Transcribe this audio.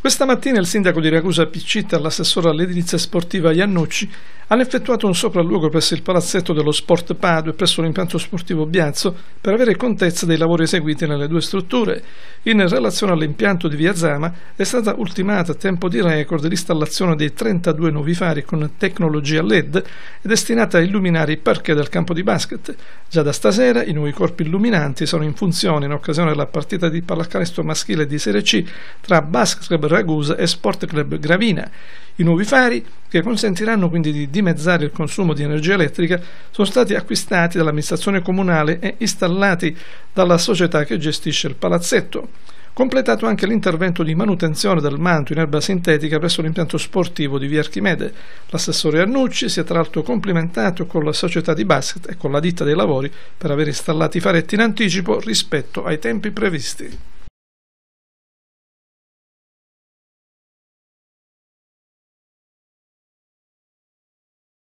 Questa mattina il sindaco di Ragusa Piccita e l'assessore all'edilizia sportiva Iannucci hanno effettuato un sopralluogo presso il palazzetto dello Sport Padua e presso l'impianto sportivo Biazzo per avere contezza dei lavori eseguiti nelle due strutture. In relazione all'impianto di Via Zama è stata ultimata a tempo di record l'installazione dei 32 nuovi fari con tecnologia LED e destinata a illuminare i parquet del campo di basket. Già da stasera i nuovi corpi illuminanti sono in funzione in occasione della partita di pallacanestro maschile di Serie C tra Basket Club Ragusa e Sport Club Gravina. I nuovi fari, che consentiranno quindi di dimezzare il consumo di energia elettrica, sono stati acquistati dall'amministrazione comunale e installati dalla società che gestisce il palazzetto. Completato anche l'intervento di manutenzione del manto in erba sintetica presso l'impianto sportivo di Via Archimede. L'assessore Iannucci si è tra l'altro complimentato con la società di basket e con la ditta dei lavori per aver installato i faretti in anticipo rispetto ai tempi previsti.